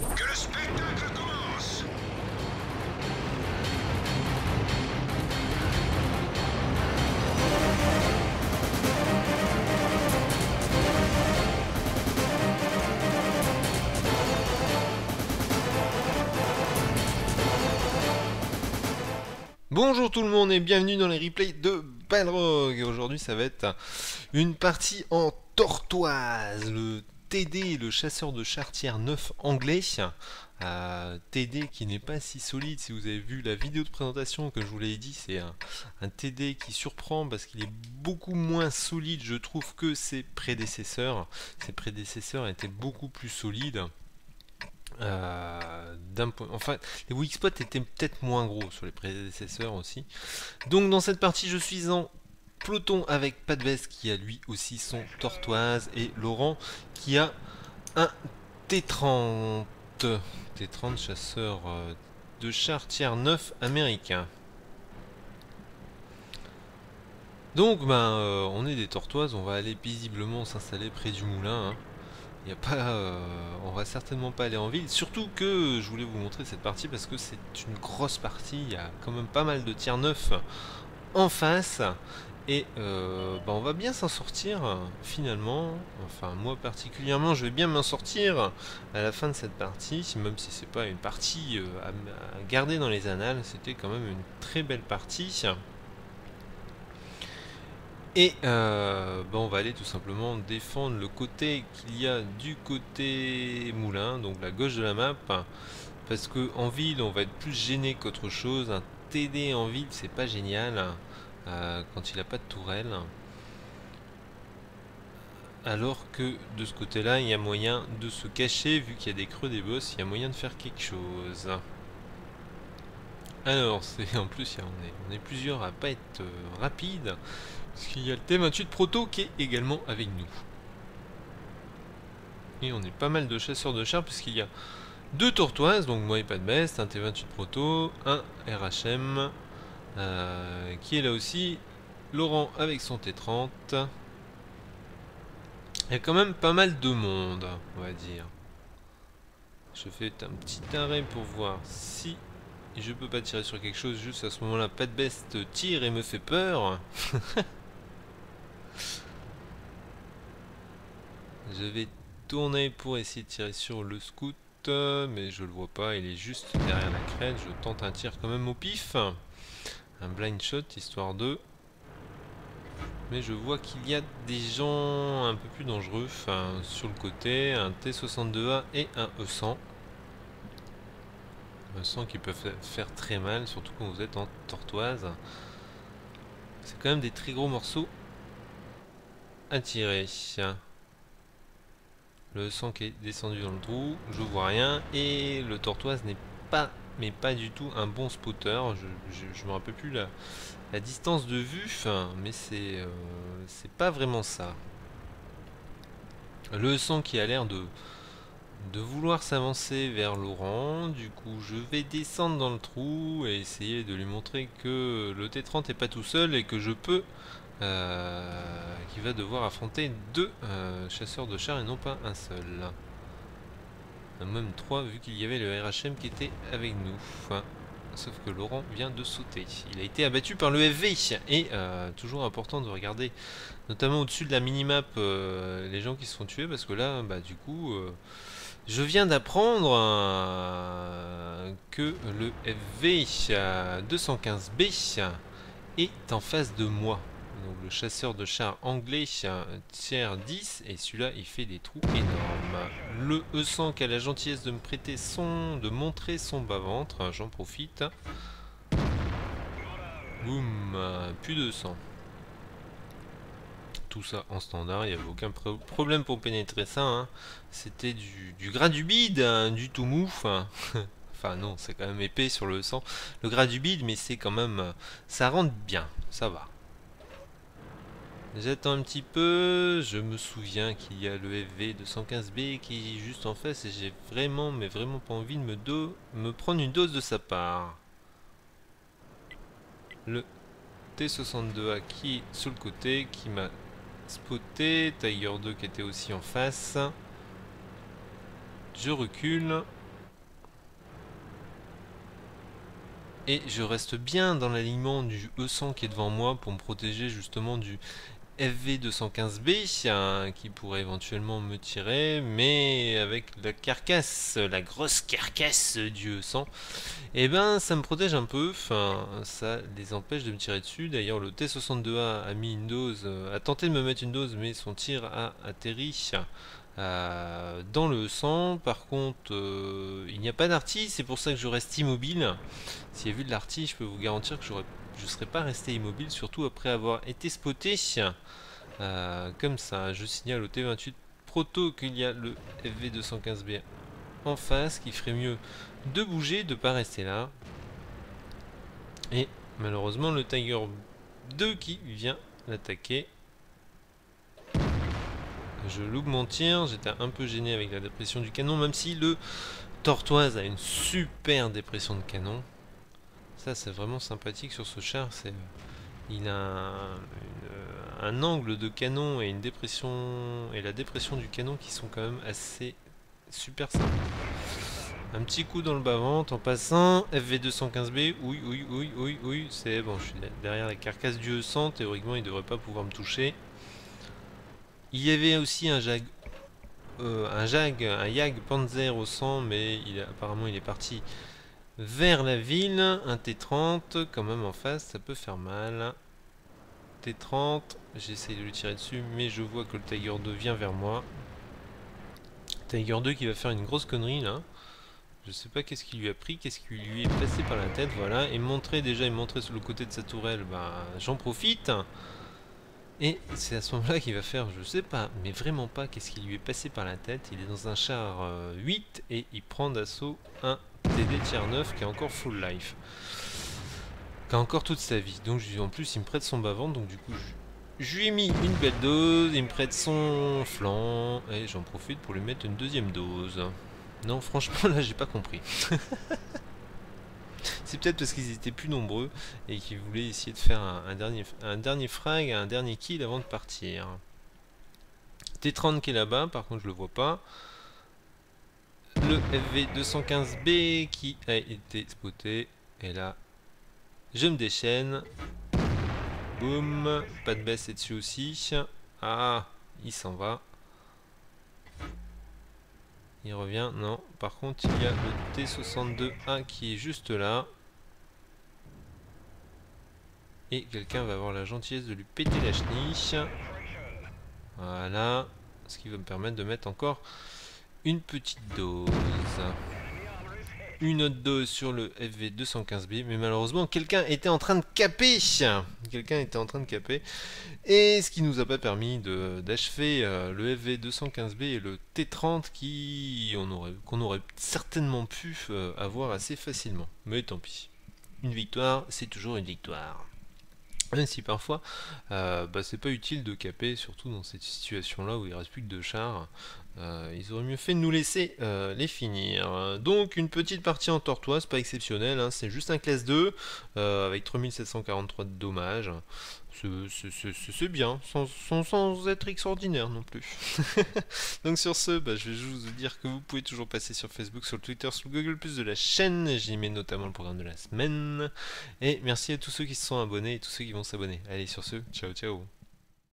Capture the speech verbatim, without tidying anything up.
Que le spectacle commence! Bonjour tout le monde et bienvenue dans les replays de Balrog. Et aujourd'hui ça va être une partie en tortoise, le T D, le chasseur de chars tier neuf anglais. Euh, T D qui n'est pas si solide. Si vous avez vu la vidéo de présentation, comme je vous l'ai dit, c'est un, un T D qui surprend parce qu'il est beaucoup moins solide, je trouve, que ses prédécesseurs. Ses prédécesseurs étaient beaucoup plus solides. Euh, d'un point... Enfin, les weak spots étaient peut-être moins gros sur les prédécesseurs aussi. Donc dans cette partie, je suis en peloton avec Padves qui a lui aussi son tortoise et Laurent qui a un T trente. T trente chasseur de chars tier neuf américain. Donc ben euh, on est des tortoises, on va aller paisiblement s'installer près du moulin. Hein. Y a pas, euh, on va certainement pas aller en ville, surtout que je voulais vous montrer cette partie parce que c'est une grosse partie, il y a quand même pas mal de tiers neuf en face et euh, bah on va bien s'en sortir finalement, enfin moi particulièrement je vais bien m'en sortir à la fin de cette partie, même si c'est pas une partie euh, à, à garder dans les annales, c'était quand même une très belle partie. Et euh, bah on va aller tout simplement défendre le côté qu'il y a du côté moulin, donc la gauche de la map, parce que en ville on va être plus gêné qu'autre chose. Un T D en ville c'est pas génial euh, quand il n'a pas de tourelle, alors que de ce côté là il y a moyen de se cacher, vu qu'il y a des creux des boss, il y a moyen de faire quelque chose. Alors c'est en plus on est, on est plusieurs à pas être euh, rapide. Parce qu'il y a le T vingt-huit Proto qui est également avec nous. Et on est pas mal de chasseurs de chars puisqu'il y a deux tortoises, donc moi et pas de best, un T vingt-huit Proto, un R H M, euh, qui est là aussi, Laurent avec son T trente. Il y a quand même pas mal de monde, on va dire. Je fais un petit arrêt pour voir si je peux pas tirer sur quelque chose. Juste à ce moment-là, pas de best tire et me fait peur. Je vais tourner pour essayer de tirer sur le scout, mais je le vois pas, il est juste derrière la crête. Je tente un tir quand même au pif, un blind shot histoire de, mais je vois qu'il y a des gens un peu plus dangereux enfin, sur le côté, un T soixante-deux A et un E cent. E cent qui peuvent faire très mal, surtout quand vous êtes en tortoise. C'est quand même des très gros morceaux à tirer. Le sang qui est descendu dans le trou, je vois rien, et le tortoise n'est pas, mais pas du tout un bon spotter. Je, je, je me rappelle plus la, la distance de vue, mais c'est euh, c'est pas vraiment ça. Le sang qui a l'air de, de vouloir s'avancer vers Laurent, du coup je vais descendre dans le trou et essayer de lui montrer que le T trente est pas tout seul et que je peux... Euh, qui va devoir affronter deux euh, chasseurs de chars et non pas un seul. Même trois vu qu'il y avait le R H M qui était avec nous. Enfin, sauf que Laurent vient de sauter. Il a été abattu par le F V. Et euh, toujours important de regarder, notamment au-dessus de la minimap, euh, les gens qui se font tuer. Parce que là, bah, du coup, euh, je viens d'apprendre euh, que le F V deux cent quinze B est en face de moi. Donc le chasseur de chars anglais tiers dix et celui-là il fait des trous énormes. Le E cent qui a la gentillesse de me prêter son, de montrer son bas-ventre, j'en profite. Boum, plus de sang. Tout ça en standard, il n'y avait aucun pro problème pour pénétrer ça. Hein. C'était du, du gras du bide, hein, du tout mou. Enfin, enfin non, c'est quand même épais sur le sang. Le gras du bide, mais c'est quand même... Ça rentre bien, ça va. J'attends un petit peu, je me souviens qu'il y a le F V deux cent quinze B qui est juste en face et j'ai vraiment, mais vraiment pas envie de me, do me prendre une dose de sa part. Le T soixante-deux A qui est sur le côté, qui m'a spoté, Tiger deux qui était aussi en face. Je recule et je reste bien dans l'alignement du E cent qui est devant moi pour me protéger justement du F V deux cent quinze B hein, qui pourrait éventuellement me tirer, mais avec la carcasse, la grosse carcasse du E cent, et ben ça me protège un peu, enfin ça les empêche de me tirer dessus. D'ailleurs le T soixante-deux A a mis une dose, a tenté de me mettre une dose, mais son tir a atterri euh, dans le sang. Par contre euh, il n'y a pas d'artille, c'est pour ça que je reste immobile. S'il y a vu de l'artille, je peux vous garantir que j'aurais je ne serais pas resté immobile, surtout après avoir été spoté euh, comme ça. Je signale au T vingt-huit Proto qu'il y a le F V deux cent quinze B en face, qui ferait mieux de bouger, de ne pas rester là. Et malheureusement le Tiger deux qui vient l'attaquer. Je loupe mon tir, j'étais un peu gêné avec la dépression du canon, même si le Tortoise a une super dépression de canon. Ça c'est vraiment sympathique sur ce char, c'est il a un, une, un angle de canon et une dépression et la dépression du canon qui sont quand même assez super sympas. Un petit coup dans le bas-ventre en passant, F V deux cent quinze B, oui oui oui oui oui, c'est bon, je suis derrière la carcasse du E cent, théoriquement il devrait pas pouvoir me toucher. Il y avait aussi un Jag, euh, un Jag, un Jag Panzer au cent, mais il, apparemment il est parti vers la ville. Un T trente quand même en face, ça peut faire mal. T trente, j'essaye de lui tirer dessus, mais je vois que le Tiger deux vient vers moi. Tiger deux qui va faire une grosse connerie là. Je sais pas qu'est-ce qui lui a pris, qu'est-ce qui lui est passé par la tête, voilà. Et montrer déjà, il montrait sur le côté de sa tourelle, bah j'en profite. Et c'est à ce moment-là qu'il va faire, je sais pas, mais vraiment pas qu'est-ce qui lui est passé par la tête. Il est dans un char euh, huit et il prend d'assaut un T D tier neuf qui est encore full life. Qui a encore toute sa vie. Donc en plus il me prête son bas-ventre, donc du coup je, je lui ai mis une belle dose, il me prête son flanc, et j'en profite pour lui mettre une deuxième dose. Non franchement là j'ai pas compris. C'est peut-être parce qu'ils étaient plus nombreux et qu'ils voulaient essayer de faire un, un, dernier, un dernier frag, un dernier kill avant de partir. T trente qui est là-bas, par contre je le vois pas. Le F V deux cent quinze B qui a été spoté. Et là, je me déchaîne. Boum. Pas de baisse est dessus aussi. Ah, il s'en va. Il revient, non. Par contre, il y a le T soixante-deux A qui est juste là. Et quelqu'un va avoir la gentillesse de lui péter la chenille. Voilà. Ce qui va me permettre de mettre encore une petite dose. Une autre dose sur le F V deux cent quinze B. Mais malheureusement, quelqu'un était en train de caper. Quelqu'un était en train de caper. Et ce qui nous a pas permis d'achever euh, le F V deux cent quinze B et le T trente qui on aurait, qu'on aurait certainement pu euh, avoir assez facilement. Mais tant pis. Une victoire, c'est toujours une victoire. Même si parfois, euh, bah, c'est pas utile de caper, surtout dans cette situation-là où il reste plus que deux chars. Euh, ils auraient mieux fait de nous laisser euh, les finir. Donc une petite partie en tortoise, pas exceptionnelle, hein, c'est juste un classe deux euh, avec trois mille sept cent quarante-trois de dommages. C'est bien, sans, sans, sans être extraordinaire non plus. Donc sur ce, bah, je vais juste vous dire que vous pouvez toujours passer sur Facebook, sur le Twitter, sur le Google plus de la chaîne. J'y mets notamment le programme de la semaine. Et merci à tous ceux qui se sont abonnés et tous ceux qui vont s'abonner. Allez sur ce, ciao ciao.